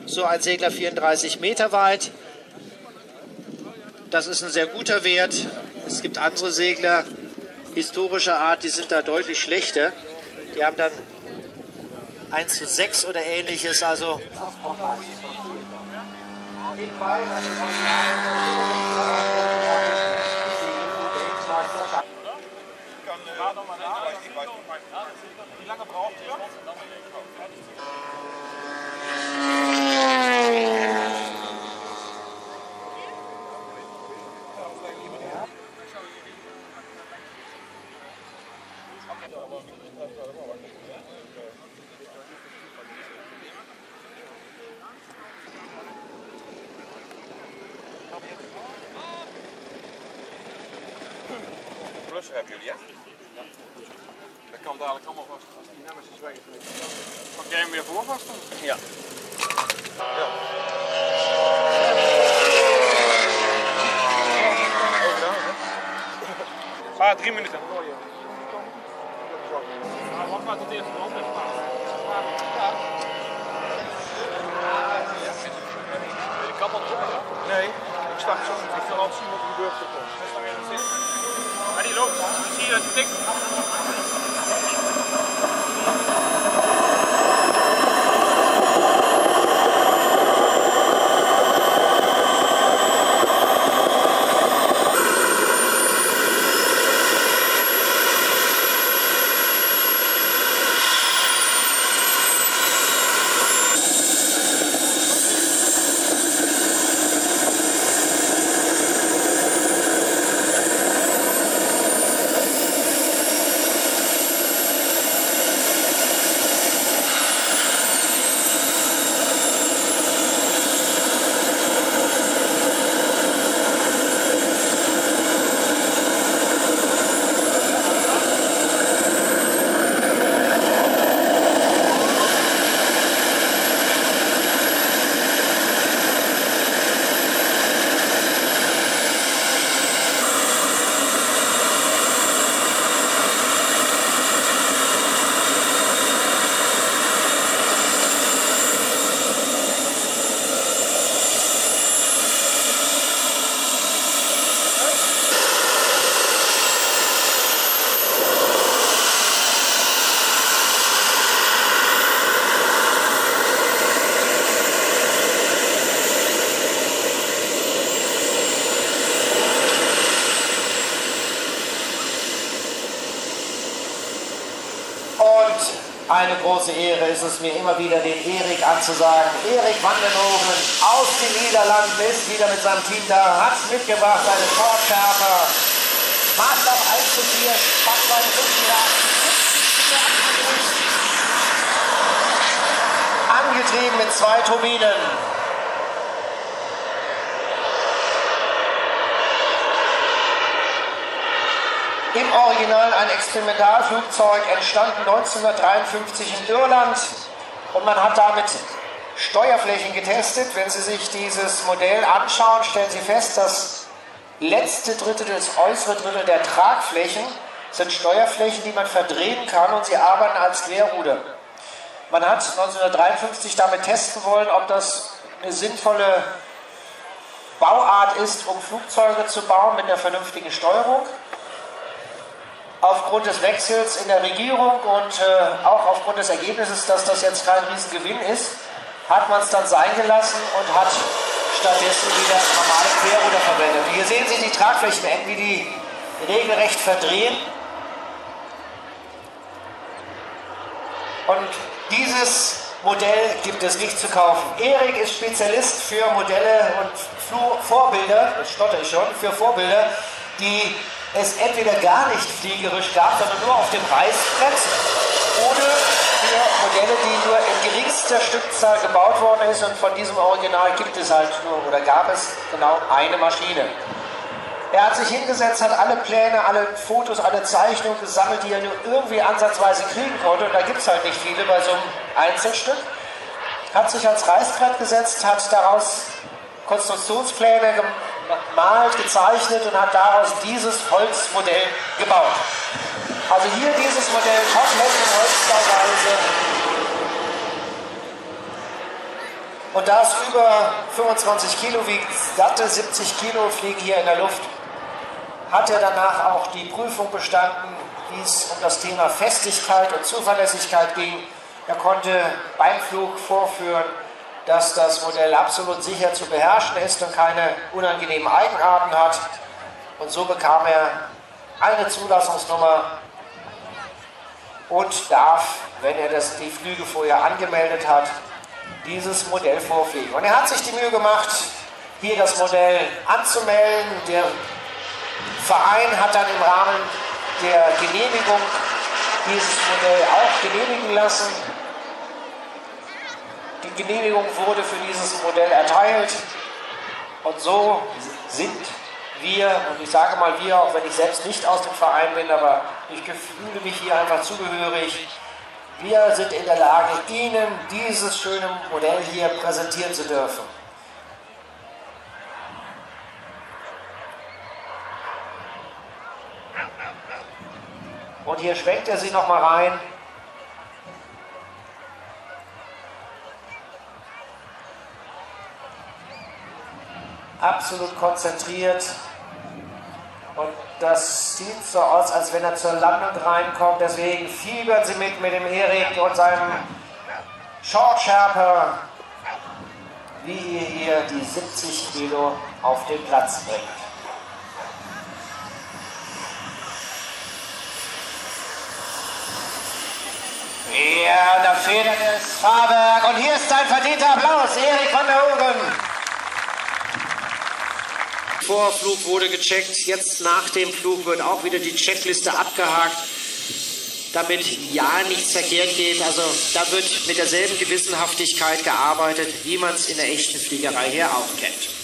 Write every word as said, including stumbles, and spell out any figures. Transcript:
so ein Segler vierunddreißig Meter weit. Das ist ein sehr guter Wert. Es gibt andere Segler historischer Art, die sind da deutlich schlechter. Die haben dann eins zu sechs oder ähnliches. Also wie lange braucht ihr? Plus hebben jullie, hè? Dat kan dadelijk allemaal vast. Als die nummers is weg. Pak jij hem weer voor vast dan? ja. Ja. Ah, drie minuten. Ah, wacht maar tot eerst de hand heeft gedaan. Ben je kapot op? Nee, ik sta zo. Ik wil altijd zien wat er gebeurt. Hij staat weer in het zin. Maar die loopt. Dan zie je dat hij tikt. Eine große Ehre ist es mir immer wieder, den Erik anzusagen. Erik Vandenhoven aus den Niederlanden ist wieder mit seinem Team da, hat mitgebracht seine Ford-Kerper. Maßstab eins zu vier, Spannweite fünf Meter. Angetrieben mit zwei Turbinen. Im Original ein Experimentalflugzeug, entstanden neunzehnhundertdreiundfünfzig in Irland, und man hat damit Steuerflächen getestet. Wenn Sie sich dieses Modell anschauen, stellen Sie fest, das letzte Drittel, das äußere Drittel der Tragflächen sind Steuerflächen, die man verdrehen kann, und sie arbeiten als Querruder. Man hat neunzehnhundertdreiundfünfzig damit testen wollen, ob das eine sinnvolle Bauart ist, um Flugzeuge zu bauen mit einer vernünftigen Steuerung. Aufgrund des Wechsels in der Regierung und äh, auch aufgrund des Ergebnisses, dass das jetzt kein Riesengewinn ist, hat man es dann sein gelassen und hat stattdessen wieder normale Querruder verwendet. Hier sehen Sie die Tragflächen, wie die regelrecht verdrehen. Und dieses Modell gibt es nicht zu kaufen. Erik ist Spezialist für Modelle und Vorbilder, das stotter ich schon, für Vorbilder, die es entweder gar nicht fliegerisch gab, sondern nur auf dem Reißbrett, oder für Modelle, die nur in geringster Stückzahl gebaut worden ist, und von diesem Original gibt es halt nur, oder gab es genau eine Maschine. Er hat sich hingesetzt, hat alle Pläne, alle Fotos, alle Zeichnungen gesammelt, die er nur irgendwie ansatzweise kriegen konnte, und da gibt es halt nicht viele bei so einem Einzelstück. Hat sich ans Reißbrett gesetzt, hat daraus Konstruktionspläne gemalt, gezeichnet und hat daraus dieses Holzmodell gebaut. Also hier dieses Modell komplett in Holzbauweise. Und da es über fünfundzwanzig Kilo wiegt, satte siebzig Kilo fliegen hier in der Luft, hat er danach auch die Prüfung bestanden, wie es um das Thema Festigkeit und Zuverlässigkeit ging. Er konnte beim Flug vorführen, dass das Modell absolut sicher zu beherrschen ist und keine unangenehmen Eigenarten hat. Und so bekam er eine Zulassungsnummer und darf, wenn er das, die Flüge vorher angemeldet hat, dieses Modell vorfliegen. Und er hat sich die Mühe gemacht, hier das Modell anzumelden. Der Verein hat dann im Rahmen der Genehmigung dieses Modell auch genehmigen lassen. Die Genehmigung wurde für dieses Modell erteilt und so sind wir, und ich sage mal wir, auch wenn ich selbst nicht aus dem Verein bin, aber ich fühle mich hier einfach zugehörig, wir sind in der Lage, Ihnen dieses schöne Modell hier präsentieren zu dürfen. Und hier schwenkt er sie noch mal rein. Absolut konzentriert. Und das sieht so aus, als wenn er zur Landung reinkommt. Deswegen fiebern Sie mit mit dem Erik und seinem Short Sherpa, wie ihr hier die siebzig Kilo auf den Platz bringt. Ja, da federt es Fahrwerk und hier ist ein verdienter Applaus, Erik van der Hogen. Vorflug wurde gecheckt, jetzt nach dem Flug wird auch wieder die Checkliste abgehakt, damit ja nichts verkehrt geht. Also da wird mit derselben Gewissenhaftigkeit gearbeitet, wie man es in der echten Fliegerei hier auch kennt.